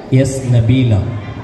S Nabila.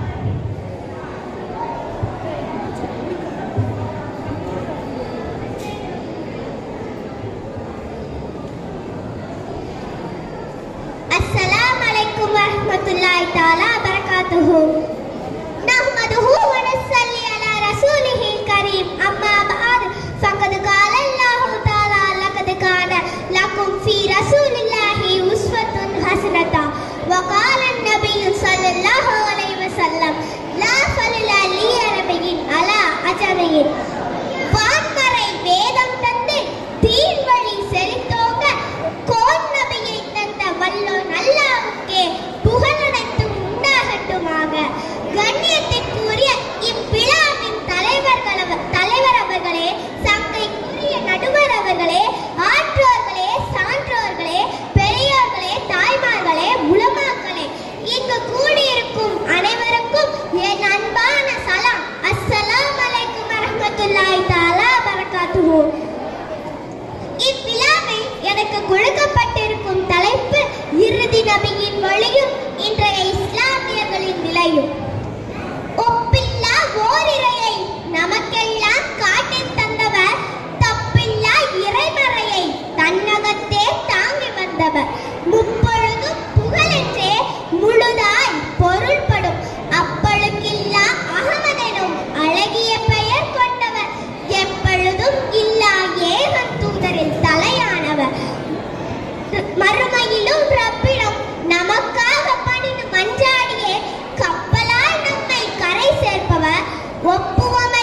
அஸ்ஸலாமு அலைக்கும் வரஹ்மத்துல்லாஹி தஆலா பரகாத்துஹு. நஹ்மதுஹு வ நஸல்லி அலா ரசூலிஹில் கரீம். அம்மா பஅத். ஃபகத் கால அல்லாஹு தஆலா லகத் கான லகும் ஃபீ ரசூலில்லாஹி உஸ்வத்துன் ஹஸனத்தா. வ கால நபியு ஸல்லல்லாஹு அலைஹி வஸல்லம் லா ஃபலல லி அரபியின் அலா அஜமியின். வான்மறை வேதம் தந்து தீன் வழி செழித்தோங்க கோன் நபியை தந்த வல்லோன் அல்லாஹ்வுக்கே புகழனைத்தும் உண்டாகட்டுமாக. கண்ணியத்திற்குரிய இவ்விழாவின் தலைவர் அவர்களே, சங்கைக்குரிய நடுவர் அவர்களே, ஆற்றோர்களே, சான்றோர்களே, பெரியோர்களே, தாய்மார்களே, உலமாக்களே, இங்கு கூடியிருக்கும் அனைவருக்கும் என் அன்பான சலாம். அஸ்ஸலாமு அலைக்கும் வரஹ்மத்துல்லாஹி தஆலா பரகாத்துஹு. இவ்விழாவில் எனக்கு கொடுக்கப்பட்டிருக்கும் தலைப்பு இறுதி நபியின் வழியும் இன்றைய இஸ்லாமியர்களின் நிலையும். ஒப்பில்லா ஓரிரையை நமக்கெல்லாம் காட்டித் தந்தவர், தப்பில்லா இறைமறையை தன்னகத்தே தாங்கி வந்தவர், முப்பொழுதும் புகழென்றே முழுதாய் பொருள்படும் அப்பழுக்கில்லா அகமதெனும் அழகிய பெயர் கொண்டவர், எப்பொழுதும் இல்லா ஏகன் தூதரில் தலையானவர், மறுமையிலும் ரப்பிடம் நமக்காக பணிந்து மன்றாடியே கப்பலால் நம்மை கரை சேர்ப்பவர், ஒப்புவமை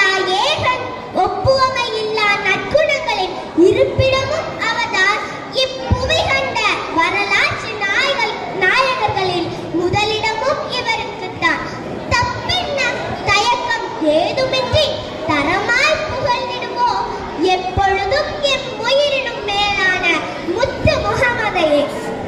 இல்லா நற்குணங்களின் இருப்பிடமும் அவர்தான். இப்புவி கண்ட வரலாற்று நாயகர்களில் முதலிடமும் இவருக்குத்தான். தப்பின்ன தயக்கம் ஏதுமின்றி தரமாய் புகழ்ந்திடுமோ எப்பொழுதும் எம் உயிரினும் மேலான முத்து முகமதையே.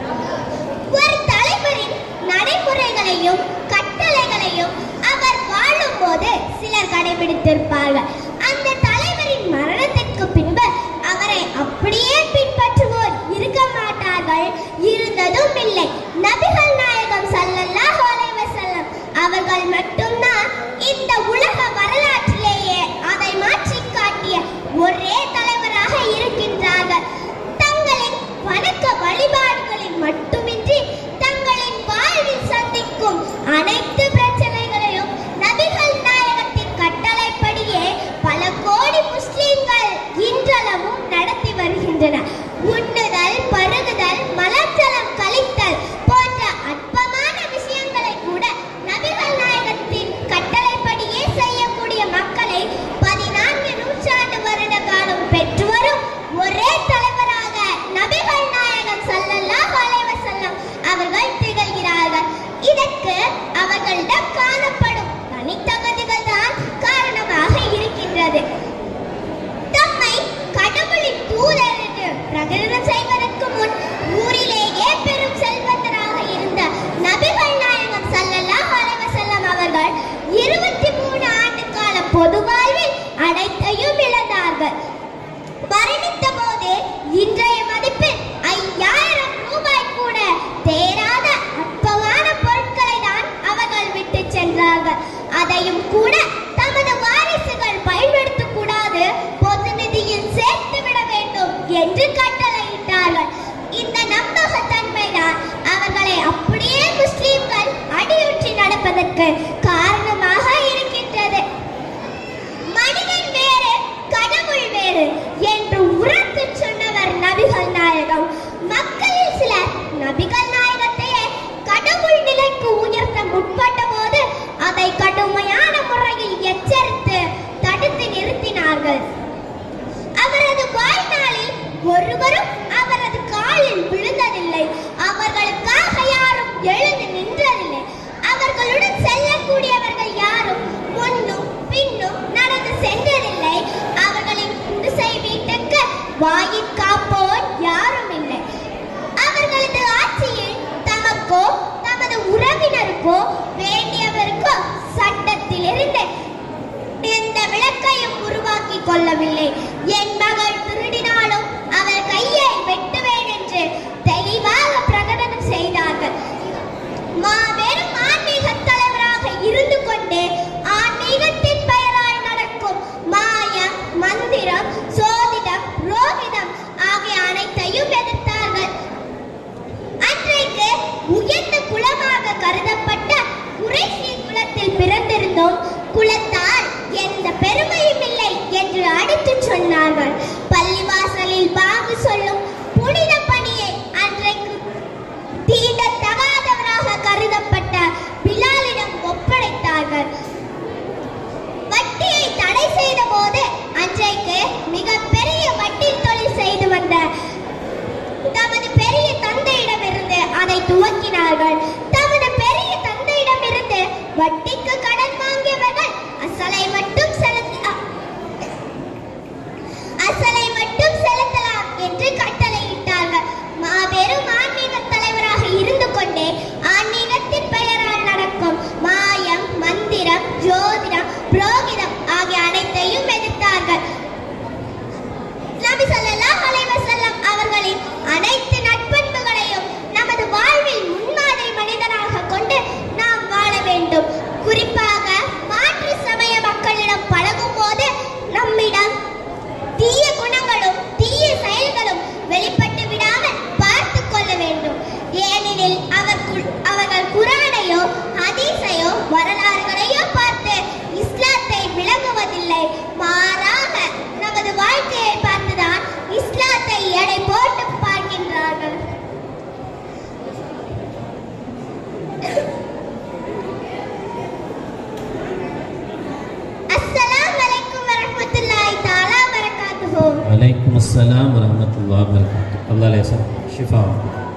ஒரு தலைவரின் நடைமுறைகளையும் கட்டளைகளையும் அவர் வாழும் போது சிலர் கடைபிடித்திருப்பார்கள். அந்த தலைவரின் மரணத்திற்கு பின்பு அவரை அப்படியே பின்பற்றுவோர் இருக்க மாட்டார்கள், இருந்ததும் இல்லை. நபிகள் நாயகம் ஸல்லல்லாஹு அலைஹி வஸல்லம் அவர்கள் மட்டும்தான் இந்த உலக வரலாற்றிலேயே அதை மாற்றி காட்டிய ஒரே தலைவராக இருக்கின்றார்கள். தங்களின் வணக்க வழிபாடுகளில் மட்டுமின்றி தங்களின் வாழ்வில் சந்திக்கும் அனைத்து பிரச்சனைகளையும் நபிகள் நாயகத்தின் கட்டளைப்படியே பல கோடி முஸ்லிம்கள் இன்றளவும் நடத்தி வருகின்றனர். உண்ணுதல், பருகுதல், மலர்ஜலம் கழித்தல் போன்ற அற்பமான விஷயங்களை கூட நபிகள் நாயகத்தின் கட்டளைப்படியே செய்யக்கூடிய மக்களை 14 நூற்றாண்டு வருட காலம் பெற்று வரும் ஒரே தலைவராக நபிகள் நாயகம் ஸல்லல்லாஹு அலைஹி வஸல்லம் அவர்கள் திகழ்கிறார்கள். இதற்கு அவர்களிடம் காணப்படும் தனித்தகுதிகள் தான் காரணமாக இருக்கின்றது. தம்மை கடவுளின் தூதர் என்று பிரகடனம் செய்வதற்கு முன் ஊரிலேயே பெரும் செல்வந்தராக இருந்த நபிகள் நாயகம் ஸல்லல்லாஹு அலைஹி வஸல்லம் அவர்கள் 23 ஆண்டு கால பொது வாழ்வில் அனைத்தையும் இழந்தார்கள். மரணித்த போது இன்றைய மதிப்பில் 5000 ரூபாய் கூட தேராத அற்பமான பொருட்களை தான் அவர்கள் விட்டு சென்றார்கள். அதையும் கூட தமது வாரிசுகள் பயன்படுத்தக் கூடாது, பொது நிதியில் சேர்த்து விட வேண்டும் என்று கட்டளையிட்டார்கள். இந்த நம்பகத்தன்மைதான் அவர்களை அப்படியே முஸ்லிம்கள் அடியுற்றி நடப்பதற்கு காரணமாக இருக்கின்றது. மனிதன் வேறு, கடவுள் வேறு என்று உரத்து சொன்னவர் நபிகள் நாயகம். மக்களில் சிலர் நபிகள் நாயகத்தையே கடவுள் நிலைக்கு உயர்த்த முற்பட்ட போது அதை கடுமையான முறையில் எச்சரித்து தடுத்து நிறுத்தினார்கள். அவரது வாழ்நாளில் ஒருவரும் அவரது காலில் விழுந்ததில்லை. அவர்களுக்காக யாரும் எழுந்து நின்றதில்லை. அவர்களுடன் செல்லக்கூடியவர்கள் யாரும் முன்னும் பின்னும் நடந்து சென்றதில்லை. அவர்களின் குடிசை வீட்டுக்கு வாயிற் காப்போர் யாரும் இல்லை. அவர்களது ஆட்சியில் தமக்கோ தமது உறவினருக்கோ வேண்டியவருக்கோ சட்டத்திலிருந்து எந்த விளக்கையும் உருவாக்கி கொள்ளவில்லை. என் மகள் திருடினாலும் அவள் கையை வெட்டுவேன் என்று தெளிவாக பிரகடனம் செய்தார்கள். மாபெரும் உயர்ந்த குலமாக கருதப்பட்ட குறைஷி குலத்தில் பிறந்திருந்தோம், குலத்தால் எந்த பெருமையும் இல்லை என்று அடித்து சொன்னார்கள். பள்ளிவாசலில் பாங்கு சொல்லும் புனித பணியை அன்றைக்கு தீண்டத்தகாதவராக கருதப்பட்ட பிலாலிடம் ஒப்படைத்தார்கள். வட்டியை தடை செய்த போது அன்றைக்கு மிகப்பெரிய வட்டி தொழில் செய்து வந்த தமது பெரிய தந்தையிடமிருந்து அதை துவக்கினார்கள். தமது பெரிய தந்தையிடமிருந்து வட்டிக்கு கடன் வாங்கியவர்கள் அசலை மட்டும் செலுத்தலாம் என்று கட்டளையிட்டார்கள். மாபெரும் ஆன்மீக தலைவராக இருந்து கொண்டே ஆன்மீகத்தின் பெயரால் நடக்கும் மாயம், மந்திரம், ஜோதிடம், புரோகிதம் ஆகிய அனைத்தையும் எதிர்த்தார்கள். நபி ஸல்லல்லாஹு அலைஹி வஸல்லம் அவர்களின் அனைத்து நற்பண்புகளையும் நமது வாழ்வில் முன்மாதிரி மனிதனாக கொண்டு நாம் வாழ வேண்டும். குறிப்பாக மாற்று சமய மக்களிடம் பழகும் போது நம்மிடம் தீய குணங்களும் தீய செயல்களும் வெளிப்பட்டு விடாமல் பார்த்து கொள்ள வேண்டும். ஏனெனில் அவர்கள் குர்ஆனையோ ஹதீஸையோ வரலாறுகளையோ பார்த்து இஸ்லாத்தை விளங்குவதில்லை. மாறாக நமது வாழ்க்கையை பார்த்துதான் இஸ்லாத்தை எடை போட்டு பார்க்கின்றார்கள். அஸ்ஸலாமு அலைக்கும் வரஹ்மத்துல்லாஹி தஆலா வபரகாத்துஹு. வலைக்கும் அஸ்ஸலாம் வரஹ்மத்துல்லாஹி வபரகாத்துஹு. அல்லாஹ் ஷிஃபா.